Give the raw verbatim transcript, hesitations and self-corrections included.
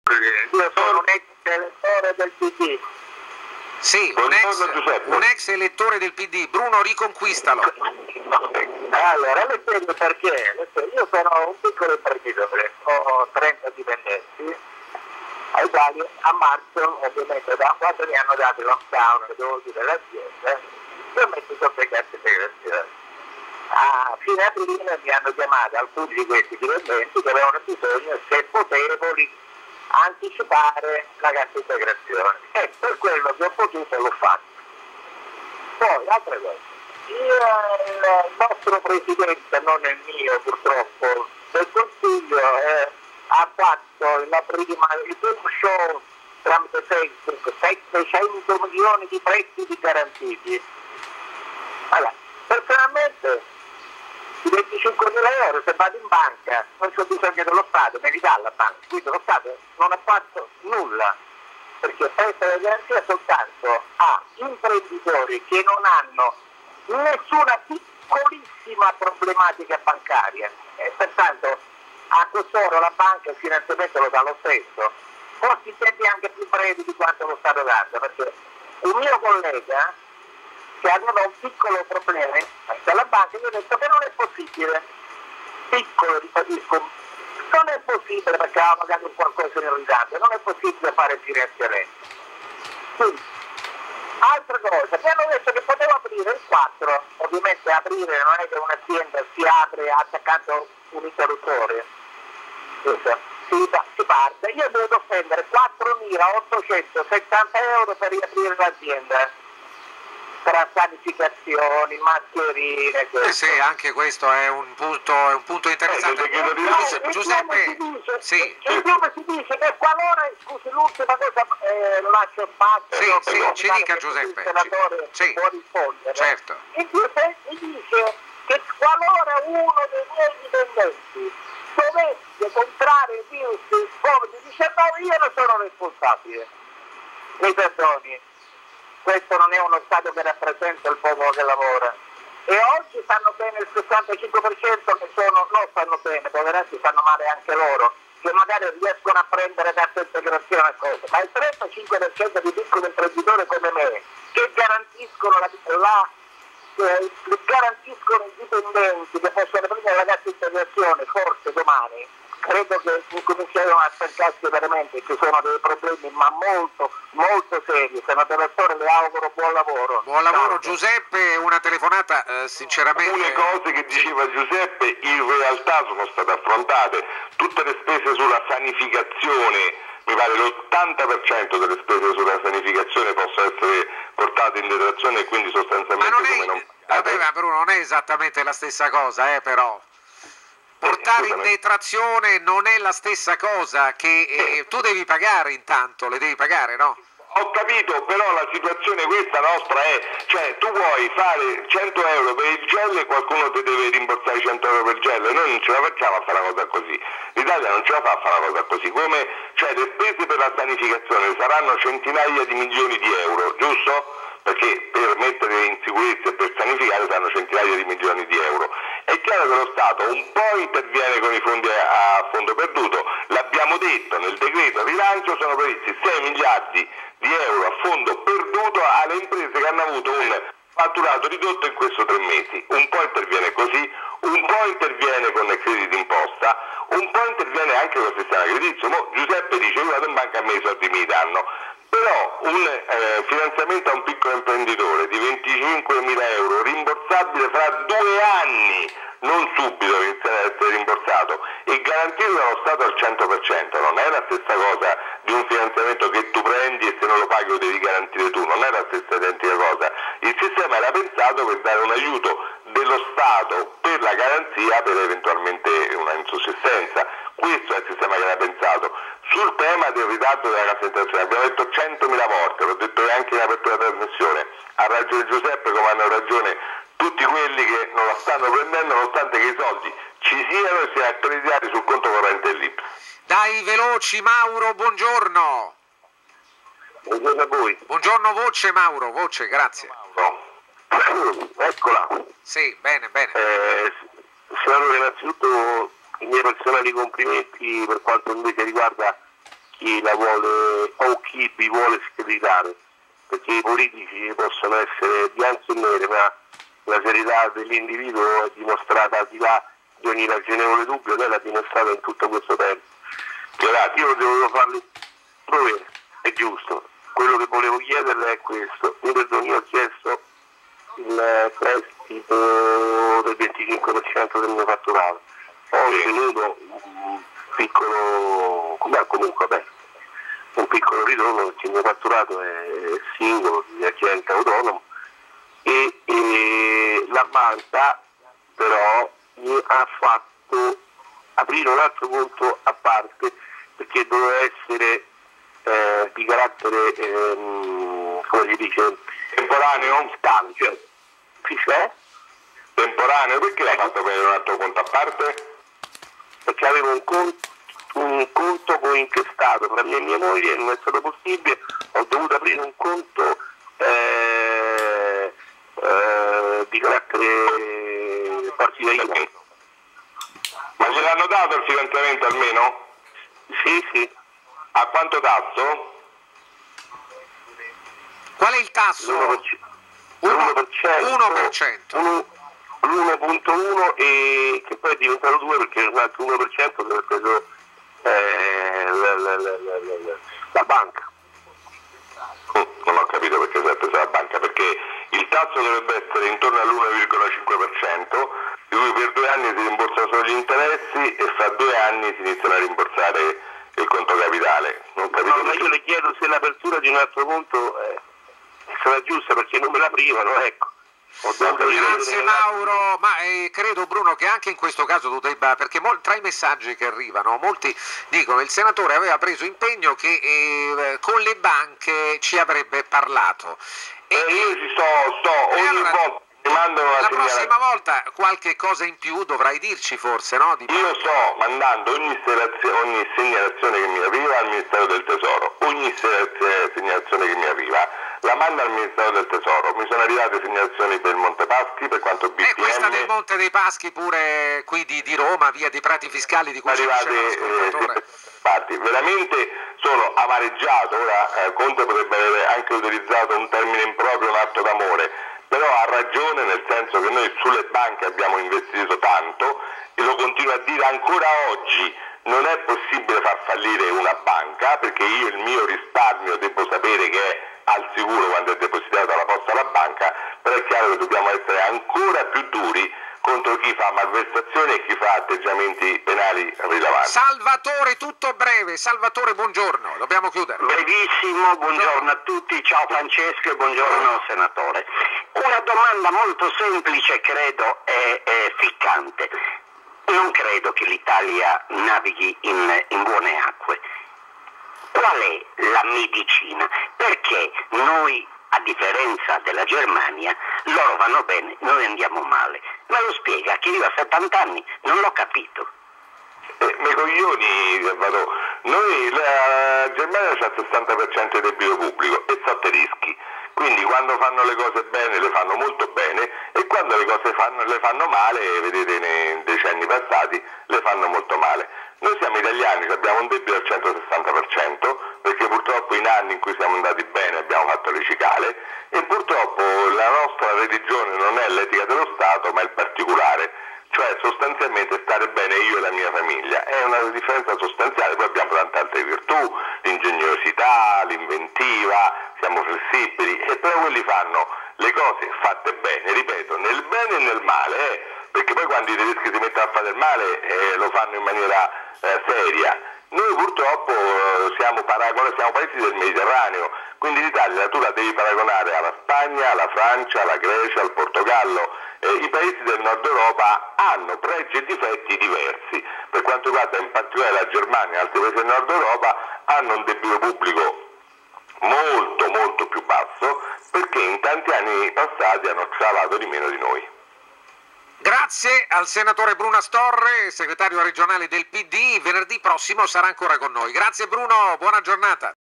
Io sono un ex elettore del P D. Sì, un ex, un ex elettore del P D. Bruno, riconquistalo. Allora, le spiego perché. Io sono un piccolo imprenditore, ho trenta dipendenti, ai quali a marzo, ovviamente da quando mi hanno dato il lockdown, le devo dire l'azienda, io ho messo sotto i cassa integrazione. A fine aprile mi hanno chiamato alcuni di questi dipendenti che avevano bisogno, se potevoli, anticipare la cassa integrazione, e per quello che ho potuto l'ho fatto. Poi, altra cosa, il nostro presidente, non è mio purtroppo, del Consiglio, eh, ha fatto la prima, il primo show tramite Facebook, settecento milioni di prestiti garantiti. Allora, personalmente i venticinquemila euro se vado in banca non c'ho bisogno dello Stato, me li dà la banca, quindi lo Stato non ha fatto nulla, perché presta le garanzie soltanto a imprenditori che non hanno nessuna piccolissima problematica bancaria, e pertanto a costoro la banca il finanziamento lo dà lo stesso, forse in tempi anche più brevi di quanto lo Stato dà, perché un mio collega che aveva un piccolo problema dalla banca gli ho detto che non è possibile, piccolo ribadisco, non è possibile perché aveva pagato qualcosa in ritardo, non è possibile fare il finanziamento. Quindi, altra cosa, mi hanno detto che potevo aprire il quattro, ovviamente aprire non è che un'azienda si apre attaccando un interruttore, si, si parte, io ho dovuto spendere quattromilaottocentosettanta euro per riaprire l'azienda, tra sanificazioni, mascherine. Eh sì, anche questo è un punto, è un punto interessante. Eh, Giuseppe, Giuseppe dice, sì. Il nome si dice che qualora, scusi, l'ultima cosa, eh, lascio spazio. Sì, no, sì, ci dica Giuseppe. Il senatore ci, può rispondere. Certo. E Giuseppe dice che qualora uno dei miei dipendenti dovesse comprare il virus del covid diciannove, io ne sono responsabile. Mi perdoni. Questo non è uno Stato che rappresenta il popolo che lavora. E oggi stanno bene il sessantacinque per cento che sono, non stanno bene, poveretti stanno male anche loro, che magari riescono a prendere cassa integrazione e cose, ma il trentacinque per cento di piccoli imprenditori come me, che garantiscono la, la eh, garantiscono i dipendenti che possono prendere la cassa integrazione, forse domani, credo che incominceremo a stancarsi veramente, ci sono dei problemi ma molto molto seri. Senatore Attore, le auguro buon lavoro. Buon lavoro. Ciao. Giuseppe, una telefonata eh, sinceramente. Alcune cose che diceva Giuseppe in realtà sono state affrontate, tutte le spese sulla sanificazione, mi pare l'ottanta per cento delle spese sulla sanificazione possono essere portate in detrazione e quindi sostanzialmente ma non è, come non... Vabbè, ma Bruno, non è esattamente la stessa cosa, eh, però. Portare in detrazione non è la stessa cosa che eh, tu devi pagare intanto, le devi pagare, no? Ho capito, però la situazione questa nostra è, cioè tu vuoi fare cento euro per il gel e qualcuno ti deve rimborsare cento euro per il gel, noi non ce la facciamo a fare una cosa così, l'Italia non ce la fa a fare una cosa così, come cioè le spese per la sanificazione saranno centinaia di milioni di euro, giusto? Perché per mettere in sicurezza e per sanificare saranno centinaia di milioni di euro. È chiaro che lo Stato un po' interviene con i fondi a, a fondo perduto, l'abbiamo detto, nel decreto rilancio sono previsti sei miliardi di euro a fondo perduto alle imprese che hanno avuto un fatturato ridotto in questi tre mesi. Un po' interviene così, un po' interviene con il credito d'imposta, un po' interviene anche con il sistema creditizio. Mo Giuseppe dice io vado in banca a me i soldi mi danno. Però un eh, finanziamento a un piccolo imprenditore di venticinquemila euro rimborsabile fra due anni, non subito che inizierà a essere rimborsato, e garantito dallo Stato al cento per cento, non è la stessa cosa di un finanziamento che tu prendi e se non lo paghi lo devi garantire tu, non è la stessa identica cosa. Il sistema era pensato per dare un aiuto dello Stato per la garanzia per eventualmente una insussistenza, questo è il sistema che era pensato. Sul tema del ritardo della cassa integrazione abbiamo detto centomila volte, l'ho detto anche in apertura della trasmissione, ha ragione Giuseppe come hanno ragione tutti quelli che non la stanno prendendo nonostante che i soldi ci siano e siano accreditati sul conto corrente dell'I N P S. Dai veloci Mauro, buongiorno. Buongiorno a voi. Buongiorno voce Mauro, voce, grazie. Mauro. Eccola. Sì, bene, bene. Eh, senatore, innanzitutto i miei personali complimenti per quanto invece riguarda chi la vuole o chi vi vuole screditare, perché i politici possono essere bianchi e neri, ma la serietà dell'individuo è dimostrata al di là di ogni ragionevole dubbio, lei l'ha dimostrata in tutto questo tempo. Grazie, io dovevo farle dove è giusto. Quello che volevo chiederle è questo: mi perdoni, io ho chiesto il prestito del venticinque per cento del mio fatturato, ho ottenuto un piccolo, comunque vabbè, un piccolo ritorno perché il mio fatturato è singolo, di agente autonomo, e, e la banca però mi ha fatto aprire un altro conto a parte perché doveva essere eh, di carattere, ehm, come si dice, temporaneo, stabile, cioè, c'è? Temporaneo, perché l'hai fatto aprire un altro conto a parte? Perché avevo un conto, un conto cointestato fra me e mia moglie, non è stato possibile, ho dovuto aprire un conto eh, eh, di carattere partitariale. Ma gliel'hanno dato il finanziamento almeno? Sì, sì. A quanto tasso? Qual è il tasso? l'uno per cento. uno per cento. l'uno virgola uno e che poi è diventato due perché un altro uno per cento dove ha preso eh, la, la, la, la, la banca. Non ho capito perché si è presa la banca, perché il tasso dovrebbe essere intorno all'uno virgola cinque per cento, di cui per due anni si rimborsano solo gli interessi e fra due anni si iniziano a rimborsare il conto capitale. Non capito. No, ma io le chiedo se l'apertura di un altro conto è sarà giusta perché non me l'aprivano, ecco. Grazie Mauro, ma eh, credo Bruno che anche in questo caso tu debba, perché mol, tra i messaggi che arrivano molti dicono il senatore aveva preso impegno che eh, con le banche ci avrebbe parlato e eh, io ci sto, sto ogni allora, volta mi mandano una la segnala... prossima volta qualche cosa in più dovrai dirci forse, no? Di io sto mandando ogni, ogni segnalazione che mi arriva al Ministero del Tesoro, ogni segnalazione che mi arriva la manda al Ministero del Tesoro. Mi sono arrivate segnalazioni per il Monte Paschi, per quanto B P M. E questa del Monte dei Paschi pure qui di, di Roma, via dei Prati Fiscali di cui ci diceva l'ascoltatore. Infatti, veramente sono amareggiato. Ora eh, Conte potrebbe avere anche utilizzato un termine improprio, un atto d'amore, però ha ragione nel senso che noi sulle banche abbiamo investito tanto e lo continuo a dire ancora oggi. Non è possibile far fallire una banca perché io il mio risparmio devo sapere che è al sicuro quando è depositato alla posta alla banca, però è chiaro che dobbiamo essere ancora più duri contro chi fa malversazioni e chi fa atteggiamenti penali rilevanti. Salvatore, tutto breve. Salvatore, buongiorno, dobbiamo chiudere. Brevissimo, buongiorno a tutti, ciao Francesco e buongiorno senatore. Una domanda molto semplice, credo, e, e ficcante. Non credo che l'Italia navighi in, in buone acque. Qual è la medicina? Perché noi, a differenza della Germania, loro vanno bene, noi andiamo male. Me lo spiega, chi vive a settanta anni? Non l'ho capito. Eh, me coglioni, Salvatore. Noi, la Germania c'ha il sessanta per cento di debito pubblico e sotto i rischi. Quindi quando fanno le cose bene le fanno molto bene e quando le cose fanno, le fanno male, vedete nei decenni passati, le fanno molto male. Noi siamo italiani, abbiamo un debito al centosessanta per cento perché purtroppo in anni in cui siamo andati bene abbiamo fatto le cicale e purtroppo la nostra religione non è l'etica dello Stato ma il particolare, cioè sostanzialmente stare bene io e la mia famiglia. È una differenza sostanziale, poi abbiamo tante altre virtù, l'ingegnosità, l'inventiva, siamo flessibili e però quelli fanno le cose fatte bene, ripeto, nel bene e nel male, eh, perché poi quando i tedeschi si mettono a fare del male eh, lo fanno in maniera eh, seria. Noi purtroppo eh, siamo, paragon- siamo paesi del Mediterraneo, quindi l'Italia tu la devi paragonare alla Spagna, alla Francia, alla Grecia, al Portogallo. Eh, I paesi del nord Europa hanno pregi e difetti diversi. Per quanto riguarda in particolare la Germania e altri paesi del nord Europa hanno un debito pubblico molto molto più basso perché in tanti anni passati hanno scavato di meno di noi. Grazie al senatore Bruno Astorre, segretario regionale del P D, venerdì prossimo sarà ancora con noi. Grazie Bruno, buona giornata.